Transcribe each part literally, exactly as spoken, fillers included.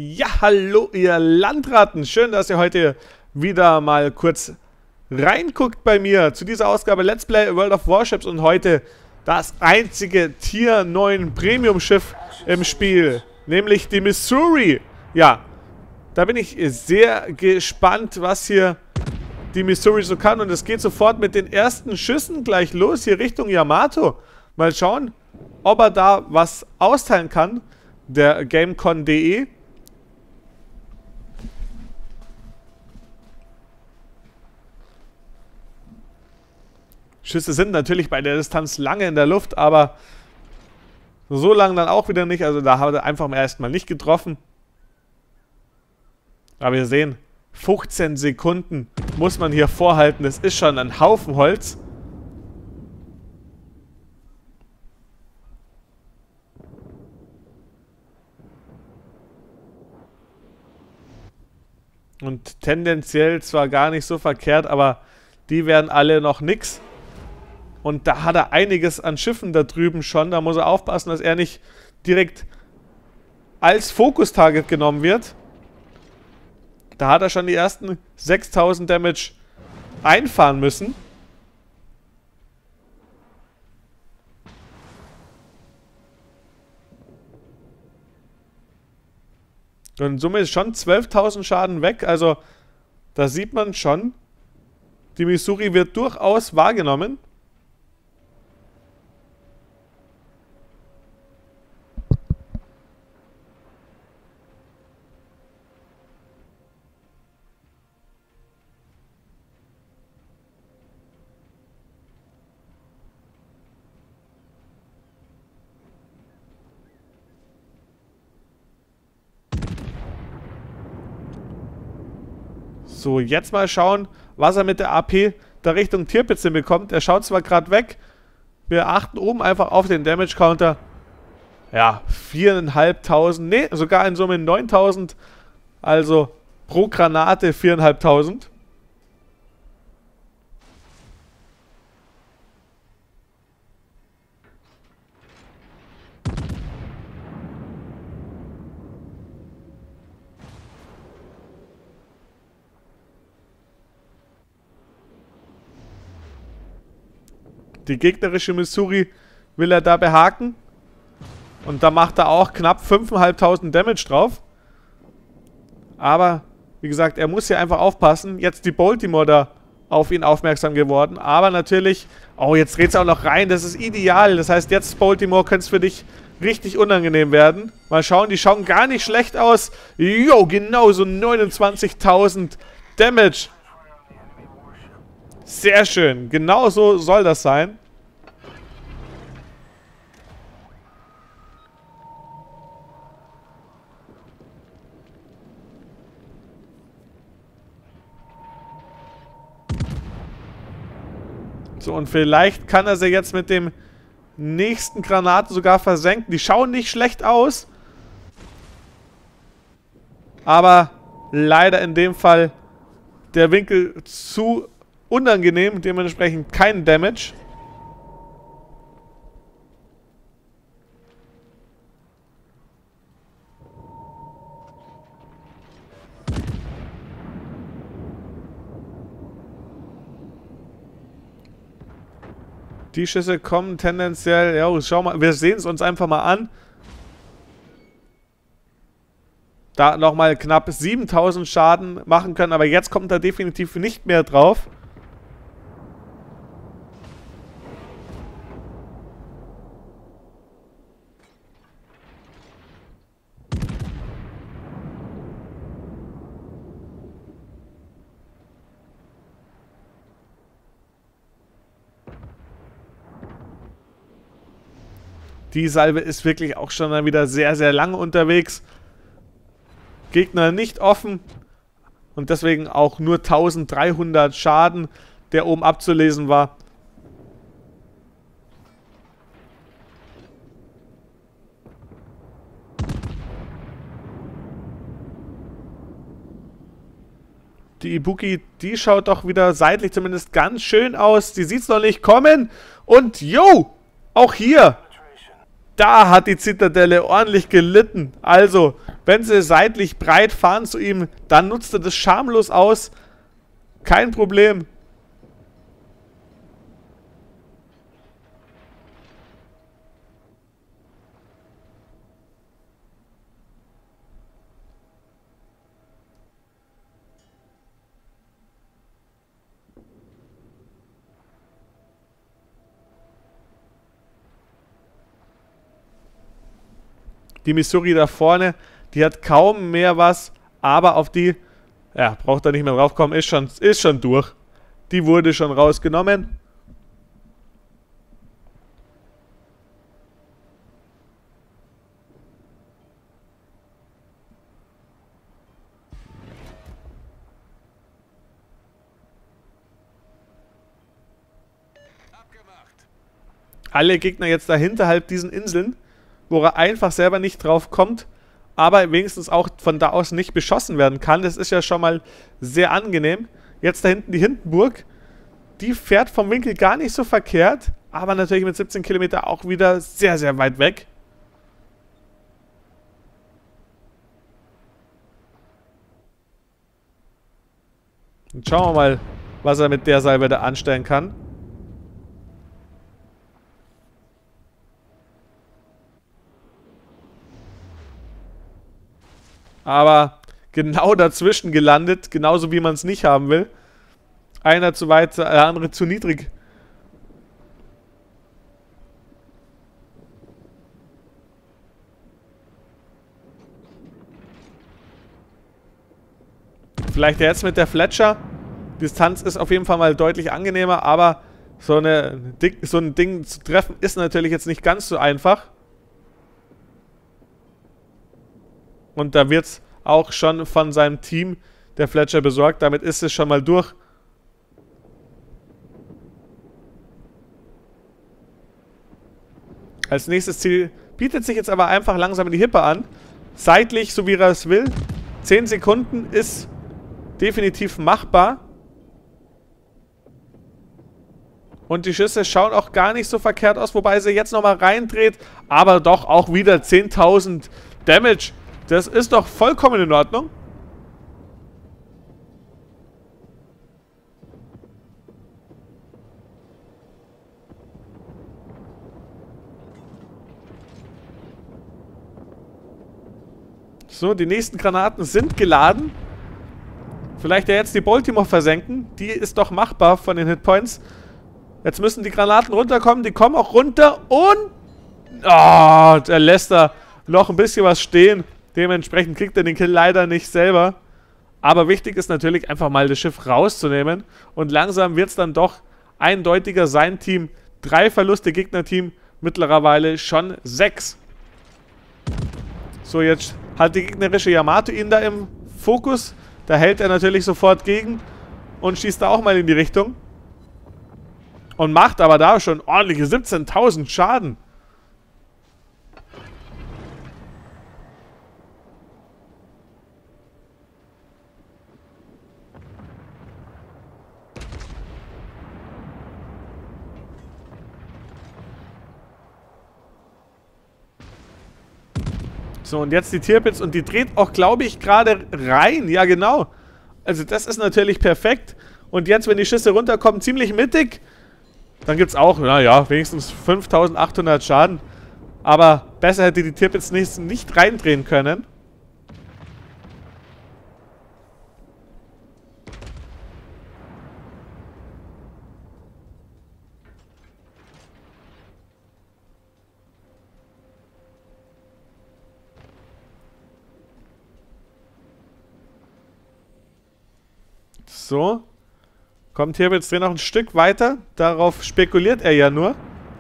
Ja, hallo ihr Landratten. Schön, dass ihr heute wieder mal kurz reinguckt bei mir zu dieser Ausgabe Let's Play World of Warships und heute das einzige Tier neun Premium Schiff im Spiel, nämlich die Missouri. Ja, da bin ich sehr gespannt, was hier die Missouri so kann und es geht sofort mit den ersten Schüssen gleich los hier Richtung Yamato. Mal schauen, ob er da was austeilen kann, der Gamecon punkt de. Schüsse sind natürlich bei der Distanz lange in der Luft, aber so lange dann auch wieder nicht. Also da hat er einfach erstmal nicht getroffen. Aber wir sehen, fünfzehn Sekunden muss man hier vorhalten. Das ist schon ein Haufen Holz. Und tendenziell zwar gar nicht so verkehrt, aber die werden alle noch nix. Und da hat er einiges an Schiffen da drüben schon. Da muss er aufpassen, dass er nicht direkt als Fokus-Target genommen wird. Da hat er schon die ersten sechstausend Damage einfahren müssen. Und in Summe ist schon zwölftausend Schaden weg. Also da sieht man schon, die Missouri wird durchaus wahrgenommen. So, jetzt mal schauen, was er mit der A P da Richtung Tirpitz bekommt. Er schaut zwar gerade weg. Wir achten oben einfach auf den Damage Counter. Ja, viertausendfünfhundert. Ne, sogar in Summe neuntausend. Also pro Granate viertausendfünfhundert. Die gegnerische Missouri will er da behaken. Und da macht er auch knapp fünftausendfünfhundert Damage drauf. Aber, wie gesagt, er muss hier einfach aufpassen. Jetzt die Baltimore da auf ihn aufmerksam geworden. Aber natürlich... Oh, jetzt dreht es auch noch rein. Das ist ideal. Das heißt, jetzt, Baltimore, könnte es für dich richtig unangenehm werden. Mal schauen, die schauen gar nicht schlecht aus. Jo, genau so neunundzwanzigtausend Damage. Sehr schön. Genau so soll das sein. So, und vielleicht kann er sie jetzt mit dem nächsten Granaten sogar versenken. Die schauen nicht schlecht aus. Aber leider in dem Fall der Winkel zu unangenehm, dementsprechend kein Damage. Die Schüsse kommen tendenziell, ja, schau mal, wir sehen es uns einfach mal an. Da nochmal knapp siebentausend Schaden machen können, aber jetzt kommt er definitiv nicht mehr drauf. Die Salve ist wirklich auch schon dann wieder sehr, sehr lange unterwegs. Gegner nicht offen. Und deswegen auch nur eintausenddreihundert Schaden, der oben abzulesen war. Die Ibuki, die schaut doch wieder seitlich zumindest ganz schön aus. Die sieht es noch nicht kommen. Und jo, auch hier Da hat die Zitadelle ordentlich gelitten. Also, wenn sie seitlich breit fahren zu ihm, dann nutzt er das schamlos aus. Kein Problem. Die Missouri da vorne, die hat kaum mehr was, aber auf die, ja, braucht er nicht mehr draufkommen, ist schon, ist schon durch. Die wurde schon rausgenommen. Alle Gegner jetzt dahinter halt diesen Inseln, wo er einfach selber nicht drauf kommt, aber wenigstens auch von da aus nicht beschossen werden kann. Das ist ja schon mal sehr angenehm. Jetzt da hinten die Hindenburg, die fährt vom Winkel gar nicht so verkehrt, aber natürlich mit siebzehn Kilometer auch wieder sehr, sehr weit weg. Und schauen wir mal, was er mit der Salve da anstellen kann. Aber genau dazwischen gelandet, genauso wie man es nicht haben will. Einer zu weit, der andere zu niedrig. Vielleicht jetzt mit der Fletcher. Distanz ist auf jeden Fall mal deutlich angenehmer, aber so, eine, so ein Ding zu treffen ist natürlich jetzt nicht ganz so einfach. Und da wird es auch schon von seinem Team der Fletcher besorgt. Damit ist es schon mal durch. Als nächstes Ziel bietet sich jetzt aber einfach langsam die Hippe an. Seitlich, so wie er es will. zehn Sekunden ist definitiv machbar. Und die Schüsse schauen auch gar nicht so verkehrt aus, wobei sie jetzt nochmal reindreht. Aber doch auch wieder zehntausend Damage. Das ist doch vollkommen in Ordnung. So, die nächsten Granaten sind geladen. Vielleicht ja jetzt die Baltimore versenken. Die ist doch machbar von den Hitpoints. Jetzt müssen die Granaten runterkommen. Die kommen auch runter und... Oh, der lässt da noch ein bisschen was stehen. Dementsprechend kriegt er den Kill leider nicht selber. Aber wichtig ist natürlich einfach mal das Schiff rauszunehmen. Und langsam wird es dann doch eindeutiger. Sein Team, drei Verluste, Gegnerteam mittlerweile schon sechs. So, jetzt hat die gegnerische Yamato ihn da im Fokus. Da hält er natürlich sofort gegen und schießt da auch mal in die Richtung. Und macht aber da schon ordentliche siebzehntausend Schaden. So, und jetzt die Tirpitz und die dreht auch, glaube ich, gerade rein. Ja, genau. Also das ist natürlich perfekt. Und jetzt, wenn die Schüsse runterkommen, ziemlich mittig, dann gibt es auch, naja, wenigstens fünftausendachthundert Schaden. Aber besser hätte die Tirpitz nicht, nicht reindrehen können. So. Kommt hier jetzt noch ein Stück weiter. Darauf spekuliert er ja nur.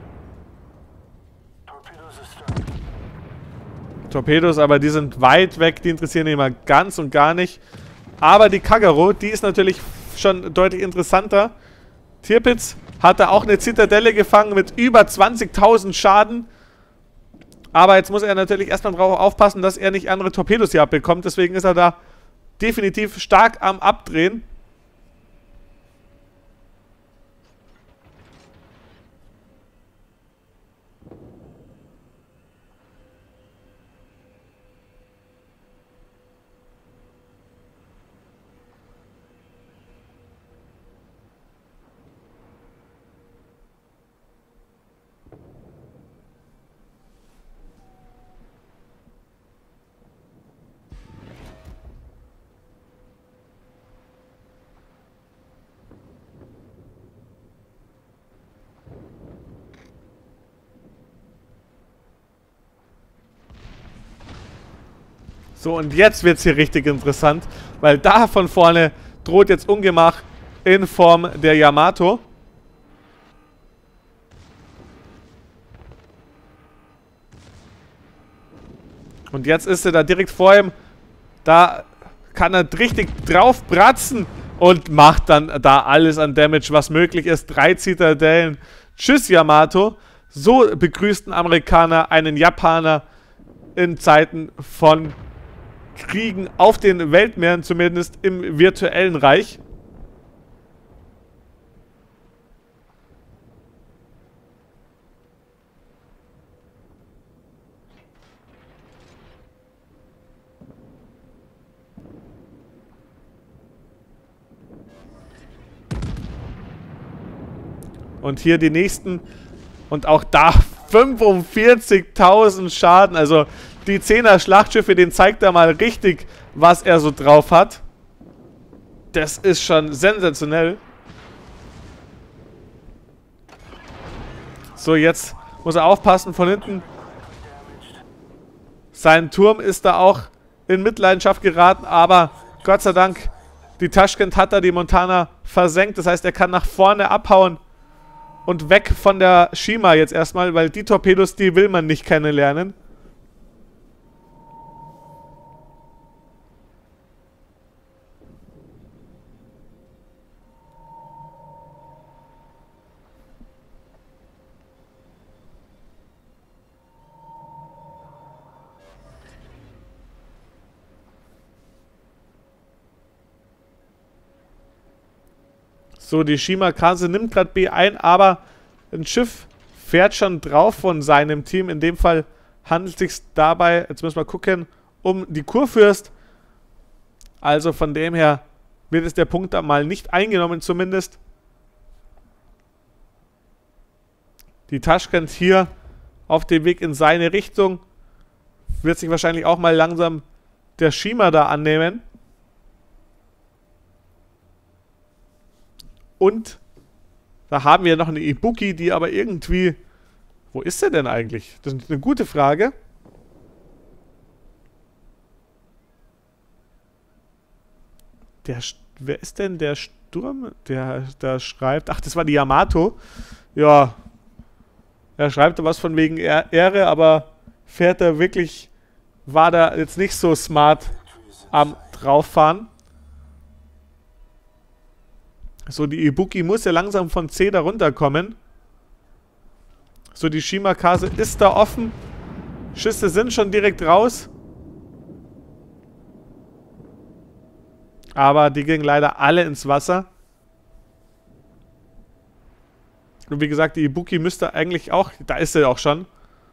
Torpedos, aber die sind weit weg. Die interessieren ihn mal ganz und gar nicht. Aber die Kagero, die ist natürlich schon deutlich interessanter. Tirpitz hatte auch eine Zitadelle gefangen mit über zwanzigtausend Schaden. Aber jetzt muss er natürlich erstmal drauf aufpassen, dass er nicht andere Torpedos hier abbekommt. Deswegen ist er da definitiv stark am Abdrehen. So, und jetzt wird es hier richtig interessant, weil da von vorne droht jetzt Ungemach in Form der Yamato. Und jetzt ist er da direkt vor ihm. Da kann er richtig drauf bratzen und macht dann da alles an Damage, was möglich ist. Drei Zitadellen. Tschüss, Yamato. So begrüßt ein Amerikaner einen Japaner in Zeiten von Kriegen auf den Weltmeeren, zumindest im virtuellen Reich. Und hier die nächsten. Und auch da fünfundvierzigtausend Schaden. Also die zehner Schlachtschiffe, den zeigt er mal richtig, was er so drauf hat. Das ist schon sensationell. So, jetzt muss er aufpassen von hinten. Sein Turm ist da auch in Mitleidenschaft geraten, aber Gott sei Dank, die Tashkent hat da die Montana versenkt. Das heißt, er kann nach vorne abhauen. Und weg von der Shima jetzt erstmal, weil die Torpedos, die will man nicht kennenlernen. So, die Shima-Kase nimmt gerade B ein, aber ein Schiff fährt schon drauf von seinem Team. In dem Fall handelt es sich dabei, jetzt müssen wir gucken, um die Kurfürst. Also von dem her wird es der Punkt da mal nicht eingenommen zumindest. Die Tashkent hier auf dem Weg in seine Richtung. Wird sich wahrscheinlich auch mal langsam der Shima da annehmen. Und da haben wir noch eine Ibuki, die aber irgendwie... Wo ist sie denn eigentlich? Das ist eine gute Frage. Der... Wer ist denn der Sturm, der da schreibt? Ach, das war die Yamato. Ja. Er schreibt was von wegen Ehre, aber fährt er wirklich... War da jetzt nicht so smart am drauffahren. So, die Ibuki muss ja langsam von C da runterkommen. So, die Shima-Kase ist da offen. Schüsse sind schon direkt raus. Aber die gingen leider alle ins Wasser. Und wie gesagt, die Ibuki müsste eigentlich auch... Da ist sie auch schon.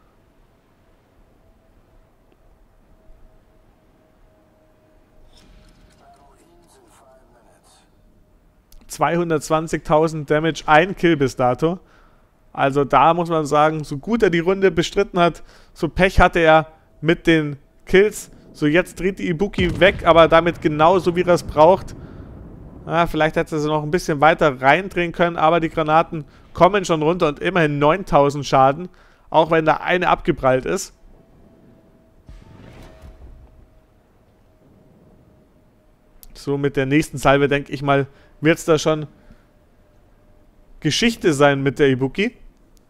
zweihundertzwanzigtausend Damage, ein Kill bis dato. Also da muss man sagen, so gut er die Runde bestritten hat, so Pech hatte er mit den Kills. So, jetzt dreht die Ibuki weg, aber damit genauso wie er es braucht. Ah, vielleicht hätte er sie noch ein bisschen weiter reindrehen können, aber die Granaten kommen schon runter und immerhin neuntausend Schaden, auch wenn da eine abgeprallt ist. So, mit der nächsten Salve, denke ich mal, wird es da schon Geschichte sein mit der Ibuki.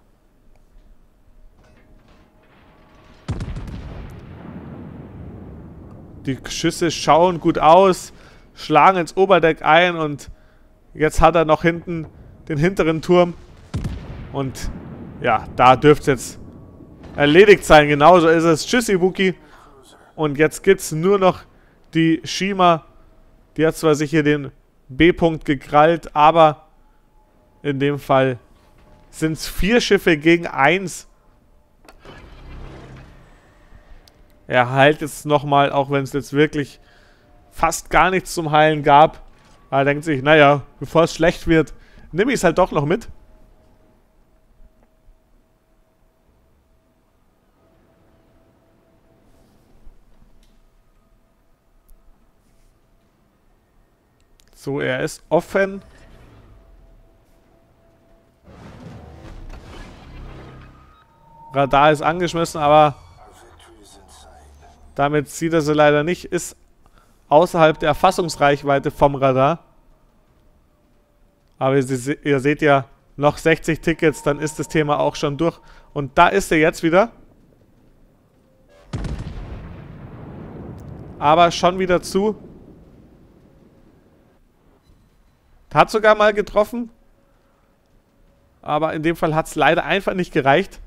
Die Schüsse schauen gut aus, schlagen ins Oberdeck ein und jetzt hat er noch hinten den hinteren Turm. Und ja, da dürfte es jetzt erledigt sein. Genauso ist es. Tschüss, Ibuki. Und jetzt gibt es nur noch die Shima. Die hat zwar sich hier den B-Punkt gekrallt, aber in dem Fall sind es vier Schiffe gegen eins. Er heilt jetzt nochmal, auch wenn es jetzt wirklich fast gar nichts zum Heilen gab. Er denkt sich, naja, bevor es schlecht wird, nehme ich es halt doch noch mit. So, er ist offen. Radar ist angeschmissen, aber Damit sieht er sie leider nicht. Ist außerhalb der Erfassungsreichweite vom Radar. Aber ihr, ihr seht ja, noch sechzig Tickets, dann ist das Thema auch schon durch. Und da ist er jetzt wieder. Aber schon wieder zu. Hat sogar mal getroffen. Aber in dem Fall hat es leider einfach nicht gereicht.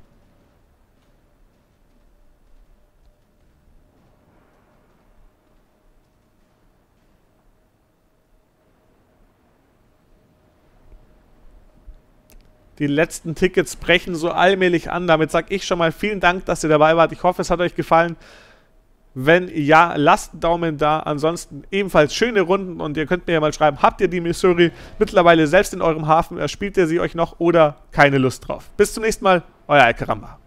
Die letzten Tickets brechen so allmählich an. Damit sage ich schon mal vielen Dank, dass ihr dabei wart. Ich hoffe, es hat euch gefallen. Wenn ja, lasst einen Daumen da. Ansonsten ebenfalls schöne Runden. Und ihr könnt mir ja mal schreiben, habt ihr die Missouri mittlerweile selbst in eurem Hafen? Spielt ihr sie euch noch oder keine Lust drauf? Bis zum nächsten Mal, euer Alcaramba.